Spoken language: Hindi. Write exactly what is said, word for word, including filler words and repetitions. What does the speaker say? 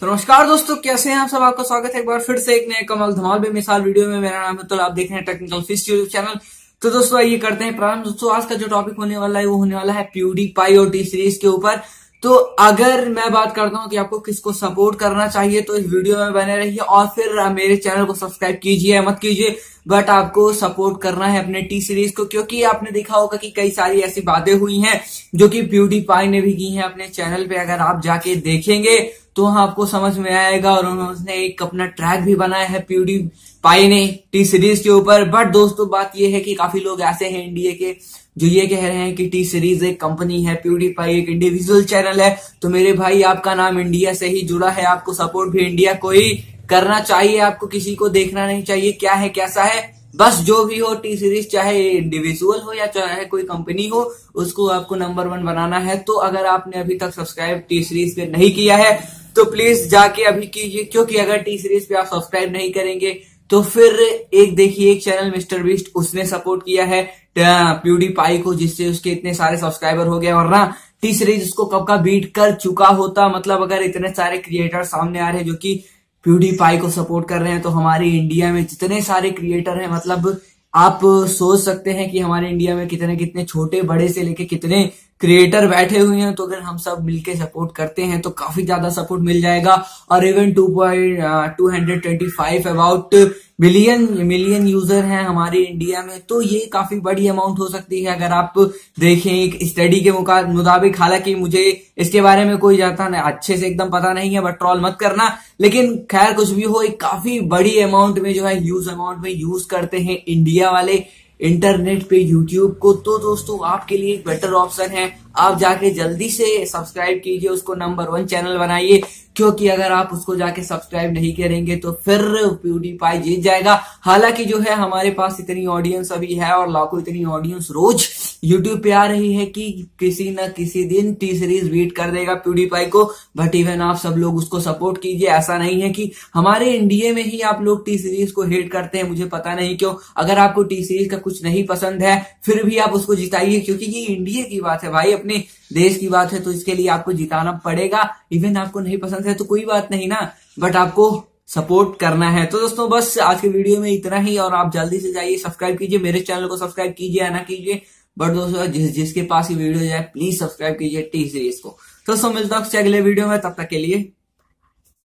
तो नमस्कार दोस्तों, कैसे हैं आप सब। आपका स्वागत है एक बार फिर से एक नए कमाल धमाल बेमिसाल वीडियो में। मेरा नाम है, तो आप देख रहे हैं टेक्निकल फिश यूट्यूब चैनल। तो दोस्तों आइए करते हैं प्रारंभ। दोस्तों आज का जो टॉपिक होने वाला है वो होने वाला है प्यूडीपाई और टी सीरीज के ऊपर। तो अगर मैं बात करता हूं कि आपको किसको सपोर्ट करना चाहिए तो इस वीडियो में बने रहिए और फिर मेरे चैनल को सब्सक्राइब कीजिए मत कीजिए, बट आपको सपोर्ट करना है अपने टी सीरीज को, क्योंकि आपने देखा होगा कि कई सारी ऐसी बातें हुई हैं जो कि प्यूडीपाई ने भी की हैं अपने चैनल पे। अगर आप जाके देखेंगे तो वहां आपको समझ में आएगा। और उन्होंने एक अपना ट्रैक भी बनाया है प्यूडीपाई ने टी सीरीज के ऊपर। बट दोस्तों बात यह है कि काफी लोग ऐसे हैं इंडिया के जो ये कह रहे हैं कि टी सीरीज एक कंपनी है, प्यूडीपाई एक इंडिविजुअल चैनल है। तो मेरे भाई, आपका नाम इंडिया से ही जुड़ा है, आपको सपोर्ट भी इंडिया को ही करना चाहिए। आपको किसी को देखना नहीं चाहिए क्या है कैसा है, बस जो भी हो टी सीरीज, चाहे इंडिविजुअल हो या चाहे कोई कंपनी हो, उसको आपको नंबर वन बनाना है। तो अगर आपने अभी तक सब्सक्राइब टी सीरीज पे नहीं किया है तो प्लीज जाके अभी कीजिए, क्योंकि अगर टी सीरीज पे आप सब्सक्राइब नहीं करेंगे तो फिर एक देखिए एक चैनल मिस्टर बीस्ट, उसने सपोर्ट किया है प्यूडीपाई को, जिससे उसके इतने सारे सब्सक्राइबर हो गए। वरना टी सीरीज उसको कब का बीट कर चुका होता। मतलब अगर इतने सारे क्रिएटर सामने आ रहे हैं जो कि प्यूडीपाई को सपोर्ट कर रहे हैं, तो हमारे इंडिया में जितने सारे क्रिएटर हैं, मतलब आप सोच सकते हैं कि हमारे इंडिया में कितने कितने छोटे बड़े से लेके कितने क्रिएटर बैठे हुए हैं। तो अगर हम सब मिलके सपोर्ट करते हैं तो काफी ज्यादा सपोर्ट मिल जाएगा। और even two point two hundred twenty five about million million user हैं हमारे इंडिया में, तो ये काफी बड़ी अमाउंट हो सकती है अगर आप देखें एक स्टडी के मुताबिक। हालांकि मुझे इसके बारे में कोई जाता नहीं, अच्छे से एकदम पता नहीं है, बट ट्रोल मत करना। लेकिन खैर कुछ भी हो, एक काफी बड़ी अमाउंट में जो है ह्यूज अमाउंट में यूज करते हैं इंडिया वाले इंटरनेट पे यूट्यूब को। तो दोस्तों आपके लिए एक बेटर ऑप्शन है, आप जाके जल्दी से सब्सक्राइब कीजिए, उसको नंबर वन चैनल बनाइए। क्योंकि अगर आप उसको जाके सब्सक्राइब नहीं करेंगे तो फिर प्यूडीपाई जीत जाएगा। हालांकि जो है हमारे पास इतनी ऑडियंस अभी है और लाखों इतनी ऑडियंस रोज यूट्यूब पे आ रही है कि किसी न किसी दिन टी सीरीज बीट कर देगा प्यूडीपाई को। बट इवन आप सब लोग उसको सपोर्ट कीजिए। ऐसा नहीं है कि हमारे इंडिया में ही आप लोग टी सीरीज को हेट करते हैं, मुझे पता नहीं क्यों। अगर आपको टी सीरीज का कुछ नहीं पसंद है फिर भी आप उसको जिताइए, क्योंकि ये इंडिया की बात है भाई, अपने देश की बात है, तो इसके लिए आपको जिताना पड़ेगा। इवन आपको नहीं पसंद है तो कोई बात नहीं ना, बट आपको सपोर्ट करना है। तो दोस्तों बस आज के वीडियो में इतना ही, और आप जल्दी से जाइए सब्सक्राइब कीजिए, मेरे चैनल को सब्सक्राइब कीजिए या ना कीजिए, बट दोस्तों जिस जिसके पास ये वीडियो जाए प्लीज सब्सक्राइब कीजिए टी सीरीज को। दोस्तों मिलता हूं अगले वीडियो में, तब तक के लिए